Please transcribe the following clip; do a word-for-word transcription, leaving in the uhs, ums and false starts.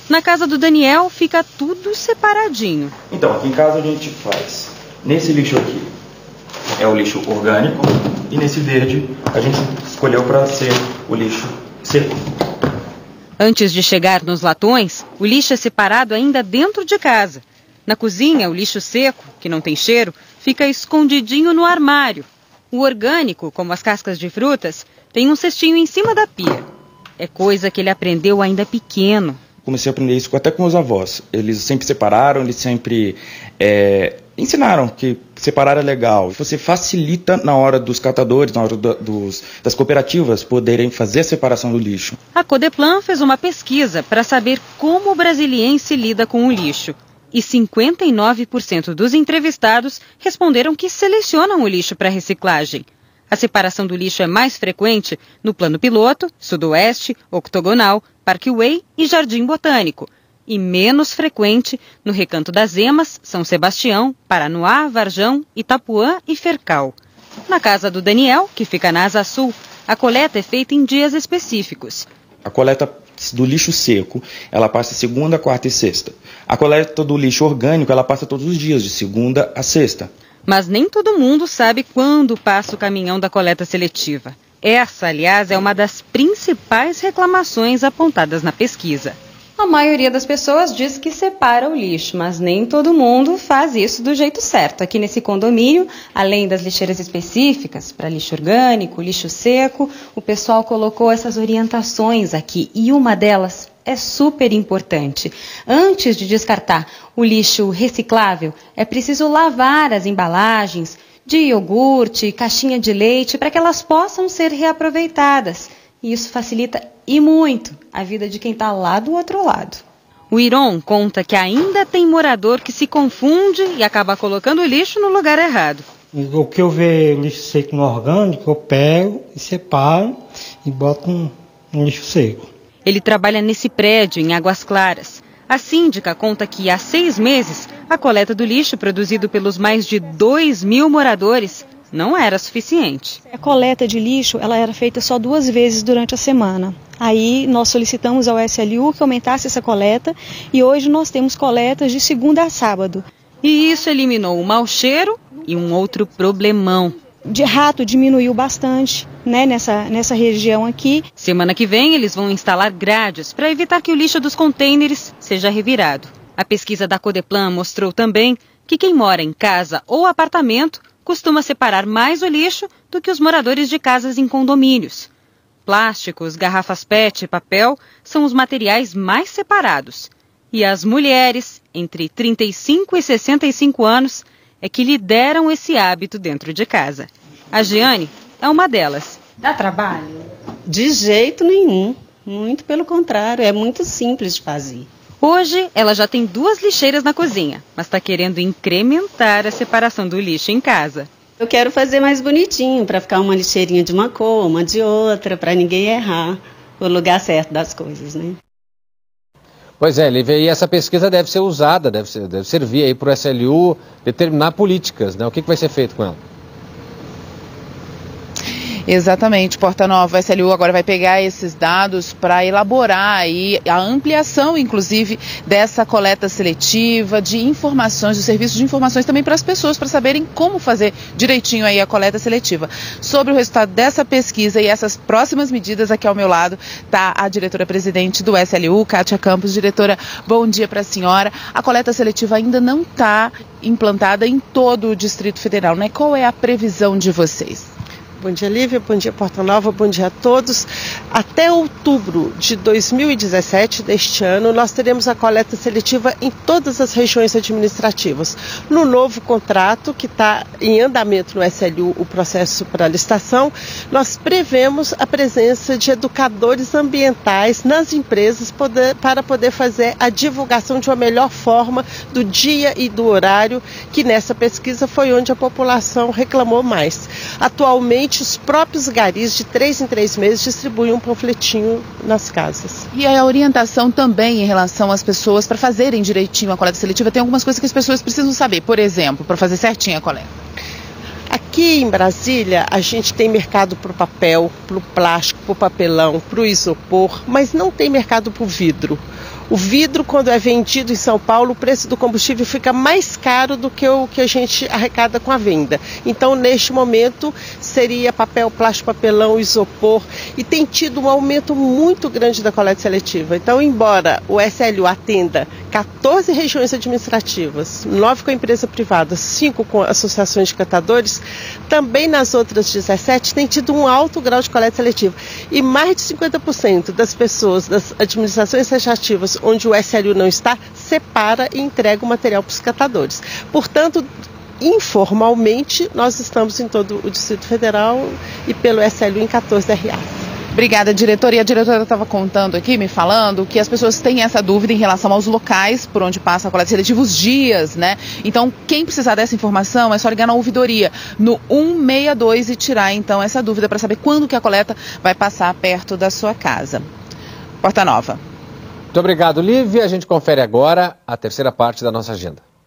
Na casa do Daniel fica tudo separadinho. Então, aqui em casa a gente faz, nesse lixo aqui é o lixo orgânico e nesse verde a gente escolheu para ser o lixo seco. Antes de chegar nos latões, o lixo é separado ainda dentro de casa. Na cozinha, o lixo seco, que não tem cheiro, fica escondidinho no armário. O orgânico, como as cascas de frutas, tem um cestinho em cima da pia. É coisa que ele aprendeu ainda pequeno. Comecei a aprender isso até com meus avós. Eles sempre separaram, eles sempre é, ensinaram que separar é legal. Você facilita na hora dos catadores, na hora do, dos, das cooperativas poderem fazer a separação do lixo. A Codeplan fez uma pesquisa para saber como o brasiliense lida com o lixo. E cinquenta e nove por cento dos entrevistados responderam que selecionam o lixo para reciclagem. A separação do lixo é mais frequente no Plano Piloto, Sudoeste, Octogonal, Parkway e Jardim Botânico, e menos frequente no Recanto das Emas, São Sebastião, Paranoá, Varjão, Itapuã e Fercal. Na casa do Daniel, que fica na Asa Sul, a coleta é feita em dias específicos. A coleta do lixo seco, ela passa segunda, quarta e sexta. A coleta do lixo orgânico, ela passa todos os dias, de segunda a sexta. Mas nem todo mundo sabe quando passa o caminhão da coleta seletiva. Essa, aliás, é uma das principais reclamações apontadas na pesquisa. A maioria das pessoas diz que separa o lixo, mas nem todo mundo faz isso do jeito certo. Aqui nesse condomínio, além das lixeiras específicas para lixo orgânico, lixo seco, o pessoal colocou essas orientações aqui e uma delas é super importante. Antes de descartar o lixo reciclável, é preciso lavar as embalagens de iogurte, caixinha de leite, para que elas possam ser reaproveitadas. E isso facilita e muito a vida de quem está lá do outro lado. O Iron conta que ainda tem morador que se confunde e acaba colocando o lixo no lugar errado. O que eu vejo lixo seco no orgânico, eu pego e separo e boto no, no lixo seco. Ele trabalha nesse prédio, em Águas Claras. A síndica conta que há seis meses a coleta do lixo produzido pelos mais de dois mil moradores não era suficiente. A coleta de lixo ela era feita só duas vezes durante a semana. Aí nós solicitamos ao S L U que aumentasse essa coleta e hoje nós temos coletas de segunda a sábado. E isso eliminou o mau cheiro e um outro problemão. De rato diminuiu bastante, né, nessa, nessa região aqui. Semana que vem eles vão instalar grades para evitar que o lixo dos contêineres seja revirado. A pesquisa da Codeplan mostrou também que quem mora em casa ou apartamento costuma separar mais o lixo do que os moradores de casas em condomínios. Plásticos, garrafas P E T e papel são os materiais mais separados. E as mulheres, entre trinta e cinco e sessenta e cinco anos, é que lideram esse hábito dentro de casa. A Giane é uma delas. Dá trabalho? De jeito nenhum. Muito pelo contrário, é muito simples de fazer. Hoje, ela já tem duas lixeiras na cozinha, mas está querendo incrementar a separação do lixo em casa. Eu quero fazer mais bonitinho, para ficar uma lixeirinha de uma cor, uma de outra, para ninguém errar o lugar certo das coisas, né? Pois é, Lívia, e essa pesquisa deve ser usada, deve, ser, deve servir aí para o S L U determinar políticas, né? O que, que vai ser feito com ela? Exatamente, Porta Nova, o S L U agora vai pegar esses dados para elaborar aí a ampliação, inclusive, dessa coleta seletiva, de informações, do serviço de informações também para as pessoas, para saberem como fazer direitinho aí a coleta seletiva. Sobre o resultado dessa pesquisa e essas próximas medidas, aqui ao meu lado está a diretora-presidente do S L U, Kátia Campos. Diretora, bom dia para a senhora. A coleta seletiva ainda não está implantada em todo o Distrito Federal, né? Qual é a previsão de vocês? Bom dia, Lívia. Bom dia, Porta Nova. Bom dia a todos. Até outubro de dois mil e dezessete, deste ano, nós teremos a coleta seletiva em todas as regiões administrativas. No novo contrato, que está em andamento no S L U, o processo para licitação, nós prevemos a presença de educadores ambientais nas empresas poder, para poder fazer a divulgação de uma melhor forma do dia e do horário, que nessa pesquisa foi onde a população reclamou mais. Atualmente, os próprios garis, de três em três meses, distribuem um panfletinho nas casas. E a orientação também em relação às pessoas para fazerem direitinho a coleta seletiva, tem algumas coisas que as pessoas precisam saber, por exemplo, para fazer certinho a coleta. Aqui em Brasília, a gente tem mercado para o papel, para o plástico, para o papelão, para o isopor, mas não tem mercado para o vidro. O vidro, quando é vendido em São Paulo, o preço do combustível fica mais caro do que o que a gente arrecada com a venda. Então, neste momento, seria papel, plástico, papelão, isopor. E tem tido um aumento muito grande da coleta seletiva. Então, embora o S L U atenda quatorze regiões administrativas, nove com a empresa privada, cinco com associações de catadores, também nas outras dezessete tem tido um alto grau de coleta seletiva. E mais de cinquenta por cento das pessoas das administrações legislativas onde o S L U não está, separa e entrega o material para os catadores. Portanto, informalmente, nós estamos em todo o Distrito Federal e pelo S L U em quatorze R As. Obrigada, diretora. E a diretora estava contando aqui, me falando, que as pessoas têm essa dúvida em relação aos locais por onde passa a coleta seletiva, os dias, né? Então, quem precisar dessa informação é só ligar na ouvidoria no um seis dois e tirar, então, essa dúvida para saber quando que a coleta vai passar perto da sua casa. Porta Nova. Muito obrigado, Lívia. A gente confere agora a terceira parte da nossa agenda.